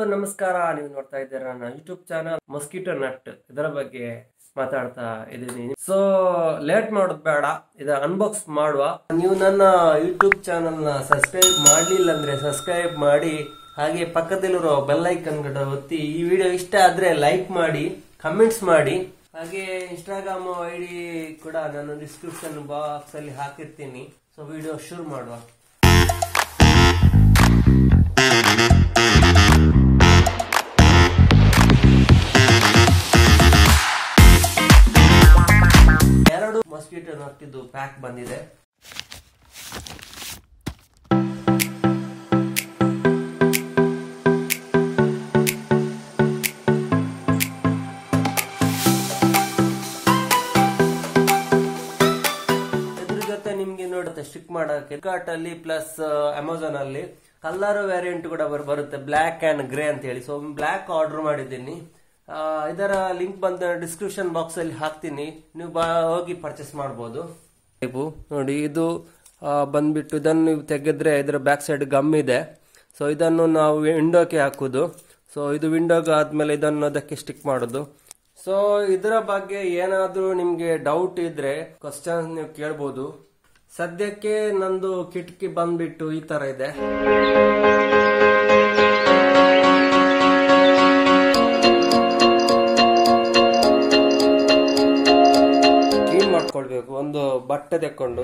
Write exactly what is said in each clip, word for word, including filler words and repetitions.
ನಮಸ್ಕಾರ. ನೀವು ನೋಡ್ತಾ ಇದ್ದೀರಾ ನನ್ನ ಯೂಟ್ಯೂಬ್ ಚಾನಲ್ ಮಸ್ಕಿಟೋ ನಟ್. ಇದರ ಬಗ್ಗೆ ಮಾತಾಡ್ತಾ ಇದ್ದೀನಿ. ಸೊ ಲೇಟ್ ಮಾಡೋದು ಬೇಡ, ಇದ ಅನ್ಬಾಕ್ಸ್ ಮಾಡುವ. ನೀವು ನನ್ನ ಯೂಟ್ಯೂಬ್ ಚಾನಲ್ ನ ಸಬ್ಸ್ಕ್ರೈಬ್ ಮಾಡ್ಲಿಲ್ಲ ಅಂದ್ರೆ ಸಬ್ಸ್ಕ್ರೈಬ್ ಮಾಡಿ, ಹಾಗೆ ಪಕ್ಕದಲ್ಲಿರೋ ಬೆಲ್ ಐಕನ್ ಗಂಟ ಒತ್ತಿ. ಈ ವಿಡಿಯೋ ಇಷ್ಟ ಆದ್ರೆ ಲೈಕ್ ಮಾಡಿ, ಕಮೆಂಟ್ಸ್ ಮಾಡಿ. ಹಾಗೆ ಇನ್ಸ್ಟಾಗ್ರಾಮ್ ಐಡಿ ಕೂಡ ನಾನು ಡಿಸ್ಕ್ರಿಪ್ಷನ್ ಬಾಕ್ಸ್ ಅಲ್ಲಿ ಹಾಕಿರ್ತೀನಿ. ಸೊ ವಿಡಿಯೋ ಶುರು ಮಾಡುವ. ಎರಡು ಮಸ್ಕಿಟೋ ನಟ್ಟಿದ್ದು ಪ್ಯಾಕ್ ಬಂದಿದೆ. ಇದ್ರ ಜೊತೆ ನಿಮ್ಗೆ ನೋಡುತ್ತೆ ಸ್ಟಿಕ್ ಮಾಡಕ್ಕೆ ಫ್ಲಿಪ್ಕಾರ್ಟ್ ಅಲ್ಲಿ ಪ್ಲಸ್ ಅಮೆಝಾನ್ ಅಲ್ಲಿ ಕಲರ್ ವೇರಿಯಂಟ್ ಕೂಡ ಬರುತ್ತೆ, ಬ್ಲಾಕ್ ಅಂಡ್ ಗ್ರೇ ಅಂತ ಹೇಳಿ. ಸೊ ಬ್ಲಾಕ್ ಆರ್ಡರ್ ಮಾಡಿದ್ದೀನಿ. ಇದರ ಲಿಂಕ್ ಬಂದ ಡಿಸ್ಕ್ರಿಪ್ಷನ್ ಬಾಕ್ಸ್ ಅಲ್ಲಿ ಹಾಕ್ತೀನಿ, ನೀವು ಹೋಗಿ ಪರ್ಚೇಸ್ ಮಾಡಬಹುದು. ನೋಡಿ, ಇದು ಬಂದ್ಬಿಟ್ಟು ಇದನ್ನು ನೀವು ತೆಗೆದ್ರೆ ಇದರ ಬ್ಯಾಕ್ ಸೈಡ್ ಗಮ್ ಇದೆ. ಸೊ ಇದನ್ನು ನಾವು ವಿಂಡೋಗೆ ಹಾಕುದು. ಸೊ ಇದು ವಿಂಡೋಗೆ ಆದ್ಮೇಲೆ ಇದನ್ನು ಅದಕ್ಕೆ ಸ್ಟಿಕ್ ಮಾಡೋದು. ಸೊ ಇದರ ಬಗ್ಗೆ ಏನಾದ್ರೂ ನಿಮ್ಗೆ ಡೌಟ್ ಇದ್ರೆ ಕ್ವಶನ್ ನೀವು ಕೇಳ್ಬೋದು. ಸದ್ಯಕ್ಕೆ ನಂದು ಕಿಟಕಿ ಬಂದ್ಬಿಟ್ಟು ಈ ತರ ಇದೆ. ಕ್ಲೀನ್ ಮಾಡ್ಕೊಳ್ಬೇಕು, ಒಂದು ಬಟ್ಟೆ ತೆಕ್ಕೊಂಡು.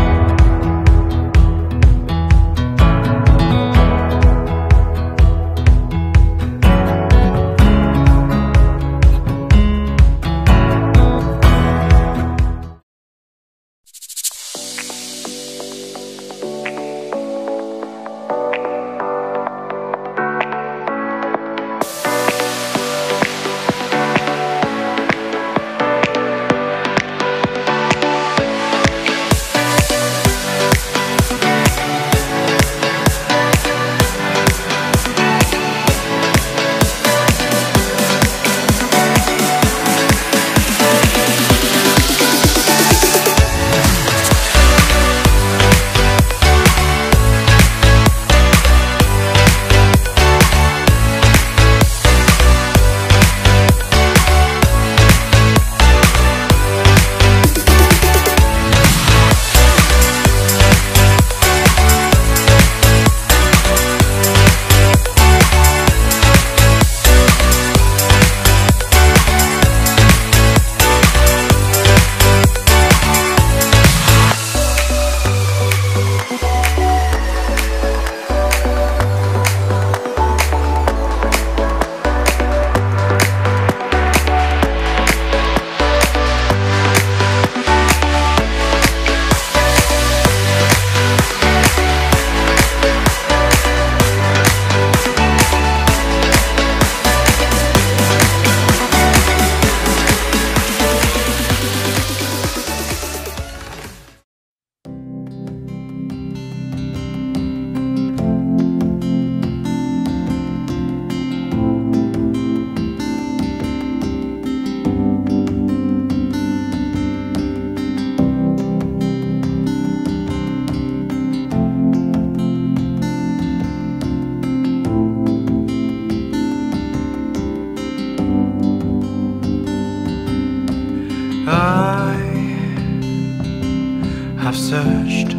I've searched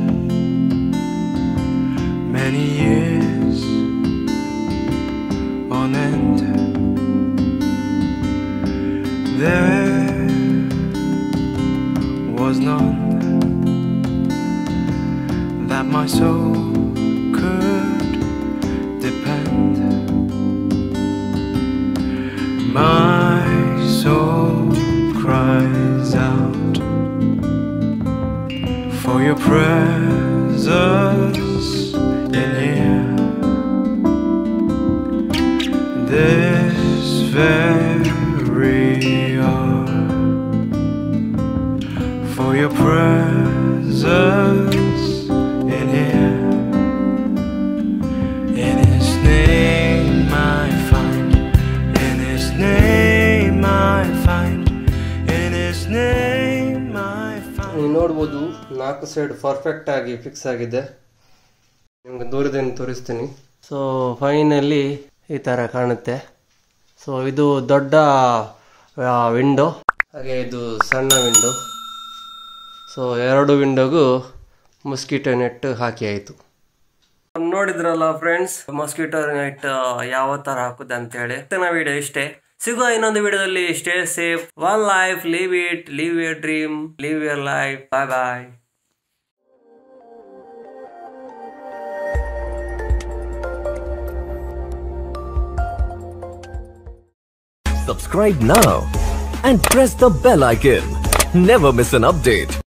many years on end. There was none that my soul could depend. My soul cries out for your presence in here. This very hour, for your presence in here. In His name I find, in His name I find, in His name I find. ನೀವು ನೋಡ್ಬೋದು ನಾಲ್ಕು side perfect ಆಗಿ fix ಆಗಿದೆ. ನಿಮ್ಗೆ ದೂರದಿಂದ ತೋರಿಸ್ತೀನಿ. So finally ಈ ಥರ ಕಾಣುತ್ತೆ. ಸೊ ಇದು ದೊಡ್ಡ ವಿಂಡೋ, ಹಾಗೆ ಇದು ಸಣ್ಣ ವಿಂಡೋ. ಸೊ ಎರಡು ವಿಂಡೋಗೂ ಮೊಸ್ಕಿಟೋ ನೆಟ್ ಹಾಕಿ ಆಯಿತು. ನೋಡಿದ್ರಲ್ಲ ಫ್ರೆಂಡ್ಸ್, ಮೊಸ್ಕಿಟೋ ನೆಟ್ ಯಾವ ಥರ ಹಾಕುದು ಅಂತೇಳಿ. ವಿಡಿಯೋ ಇಷ್ಟೇ, ಸಿಗುವ ಇನ್ನೊಂದು ವಿಡಿಯೋದಲ್ಲಿ. Stay safe, one life, live it, live your dream, live your life. Bye bye. Subscribe now and press the bell icon. Never miss an update.